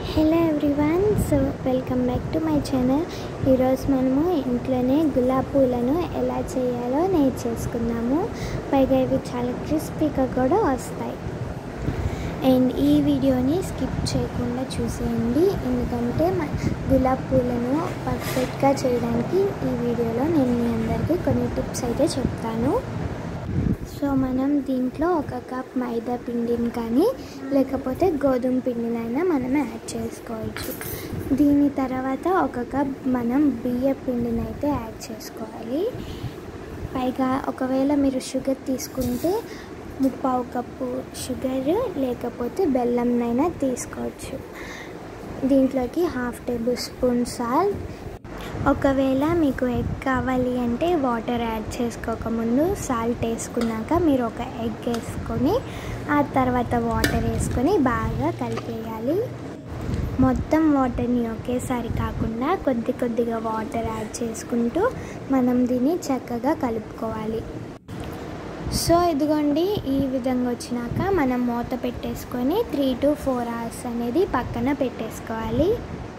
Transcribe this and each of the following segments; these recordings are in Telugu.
Hello everyone, so welcome back to my channel. ఈరోజు మనము ఇంట్లోనే గులాబీ పూలను ఎలా చేయాలో నేర్చేసుకుందాము. పైగా ఇవి చాలా క్రిస్పీగా కూడా వస్తాయి. అండ్ ఈ వీడియోని స్కిప్ చేయకుండా చూసేయండి, ఎందుకంటే గులాబీ పూలను పర్ఫెక్ట్గా చేయడానికి ఈ వీడియోలో నేను మీ అందరికీ కొన్ని టిప్స్ అయితే చెప్తాను. సో మనం దీంట్లో 1 కప్ మైదా పిండిని కానీ లేకపోతే గోధుమ పిండినైనా మనం యాడ్ చేసుకోవచ్చు. దీని తర్వాత 1 కప్ మనం బియ్య పిండిని అయితే యాడ్ చేసుకోవాలి. పైగా ఒకవేళ మీరు షుగర్ తీసుకుంటే 3/4 కప్పు షుగర్ లేకపోతే బెల్లంనైనా తీసుకోవచ్చు. దీంట్లోకి 1/2 టేబుల్ స్పూన్ సాల్ట్. ఒకవేళ మీకు ఎగ్ కావాలి అంటే వాటర్ యాడ్ చేసుకోకముందు సాల్ట్ వేసుకున్నాక మీరు ఒక ఎగ్ వేసుకొని ఆ తర్వాత వాటర్ వేసుకొని బాగా కలిపేయాలి. మొత్తం వాటర్ని ఒకేసారి కాకుండా కొద్దిగా వాటర్ యాడ్ చేసుకుంటూ మనం దీన్ని చక్కగా కలుపుకోవాలి. సో ఇదిగోండి, ఈ విధంగా వచ్చినాక మనం మూత పెట్టేసుకొని 3 to 4 hours అనేది పక్కన పెట్టేసుకోవాలి.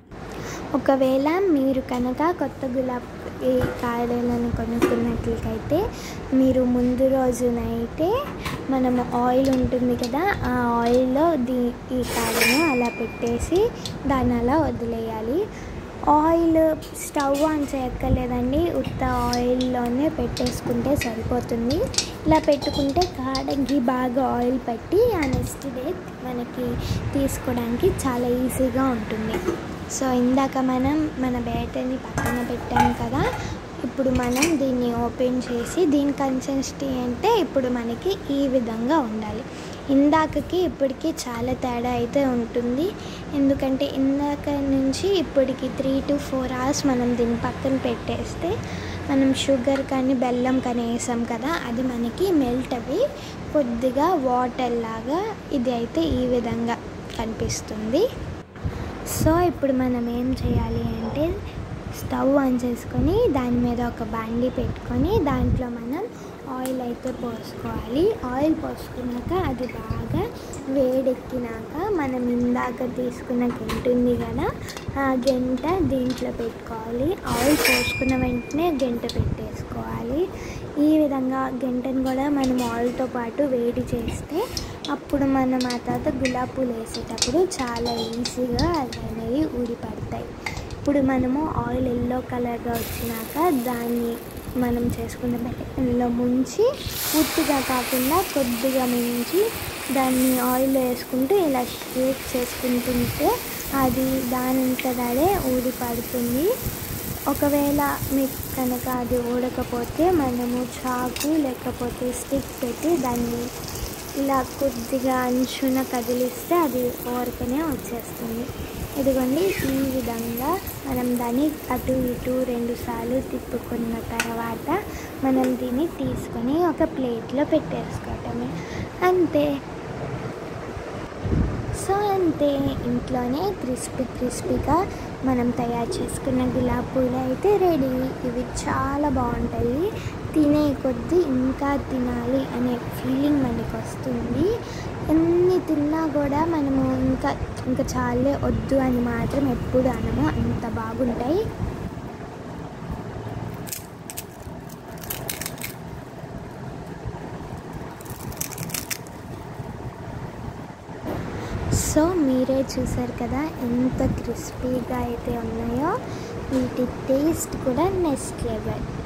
ఒకవేళ మీరు కనుక కొత్త గులాబీ కాయలను కొనుక్కున్నట్లయితే మీరు ముందు రోజు నైటే మనము ఆయిల్ ఉంటుంది కదా, ఆ ఆయిల్లో ఈ కాయలను అలా పెట్టేసి దాన్ని అలా వదిలేయాలి. ఆయిల్ స్టవ్ ఆన్ చేయక్కర్లేదండి, ఉత్త ఆయిల్లోనే పెట్టేసుకుంటే సరిపోతుంది. ఇలా పెట్టుకుంటే కాడకి బాగా ఆయిల్ పట్టి ఆ నెక్స్ట్ డే మనకి తీసుకోవడానికి చాలా ఈజీగా ఉంటుంది. సో ఇందాక మనం మన బ్యాటర్ని పక్కన పెట్టాం కదా, ఇప్పుడు మనం దీన్ని ఓపెన్ చేసి దీని కన్సిస్టెన్సీ అంటే ఇప్పుడు మనకి ఈ విధంగా ఉండాలి. ఇందాకకి ఇప్పటికి చాలా తేడా అయితే ఉంటుంది, ఎందుకంటే ఇందాక నుంచి ఇప్పటికి 3 to 4 hours మనం దీన్ని పక్కన పెట్టేస్తే మనం షుగర్ కానీ బెల్లం కానీ వేసాం కదా, అది మనకి మెల్ట్ అవి కొద్దిగా వాటర్ లాగా ఇది అయితే ఈ విధంగా కనిపిస్తుంది. సో ఇప్పుడు మనం ఏం చేయాలి అంటే స్టవ్ ఆన్ చేసుకొని దాని మీద ఒక బాండీ పెట్టుకొని దాంట్లో మనం ఆయిల్ అయితే పోసుకోవాలి. ఆయిల్ పోసుకున్నాక అది బాగా వేడెక్కినాక మనం ఇందాక తీసుకున్న గంట ఉంది కదా, ఆ గంట దీంట్లో పెట్టుకోవాలి. ఆయిల్ పోసుకున్న వెంటనే గంట పెట్టేసుకోవాలి. ఈ విధంగా గంటను కూడా మనం ఆయిల్తో పాటు వేడి చేస్తే అప్పుడు మనం ఆ తర్వాత గులాబీ పూలు వేసేటప్పుడు చాలా ఈజీగా అనేవి ఊడిపడతాయి. ఇప్పుడు మనము ఆయిల్ ఎల్లో కలర్గా వచ్చినాక దాన్ని మనం చేసుకున్న బెల్లంలో ముంచి పూర్తిగా కాకుండా కొద్దిగా ముంచి దాన్ని ఆయిల్ వేసుకుంటూ ఇలా షేక్ చేసుకుంటుంటే అది దానంతటదే ఊడిపడుతుంది. ఒకవేళ మీకు కనుక అది ఊడకపోతే మనము చాకు లేకపోతే స్టిక్ పెట్టి దాన్ని ఇలా కొద్దిగా అంచున కదిలిస్తే అది ఊరకనే వచ్చేస్తుంది. ఇదిగోండి, ఈ విధంగా మనం దాన్ని అటు ఇటు 2 సార్లు తిప్పుకున్న తర్వాత మనం దీన్ని తీసుకొని ఒక ప్లేట్లో పెట్టేసుకోవటమే, అంతే. సో అంతే, ఇంట్లోనే క్రిస్పీగా మనం తయారు చేసుకున్న గులాబీ పూలు అయితే రెడీ. ఇవి చాలా బాగుంటాయి, తినే కొద్దీ ఇంకా తినాలి అనే ఫీలింగ్ మనకు వస్తుంది. ఎన్ని తిన్నా కూడా మనము ఇంకా చాలే వద్దు అని మాత్రం ఎప్పుడు అనము, అంత బాగుంటాయి. సో మీరే చూసారు కదా ఎంత క్రిస్పీగా అయితే ఉన్నాయో, వీటి టేస్ట్ కూడా నెక్స్ట్ లెవెల్.